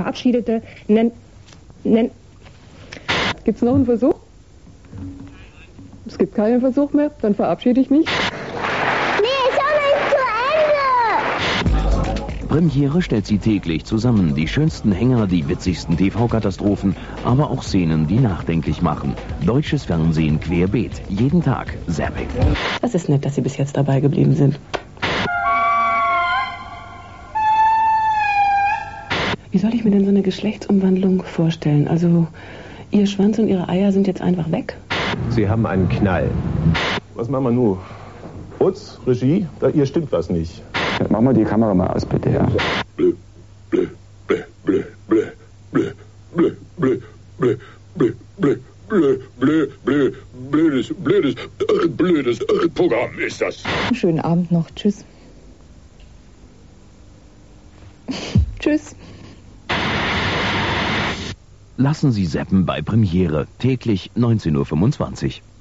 Verabschiedete Gibt's noch einen Versuch? Es gibt keinen Versuch mehr, dann verabschiede ich mich. Premiere stellt sie täglich zusammen. Die schönsten Hänger, die witzigsten TV-Katastrophen, aber auch Szenen, die nachdenklich machen. Deutsches Fernsehen querbeet. Jeden Tag Zapping. Das ist nett, dass Sie bis jetzt dabei geblieben sind. Wie soll ich mir denn so eine Geschlechtsumwandlung vorstellen? Also, Ihr Schwanz und Ihre Eier sind jetzt einfach weg? Sie haben einen Knall. Was machen wir nun? Utz, Regie, hier stimmt was nicht. Mach mal die Kamera mal aus, bitte, ja. Blö, blö, blö, blö, blö, blö, blö, blö, blö, blö, blö, blö, blö, blö, blödes Programm ist das. Schönen Abend noch. Tschüss. Tschüss. Lassen Sie zappen bei Premiere. Täglich 19:25 Uhr.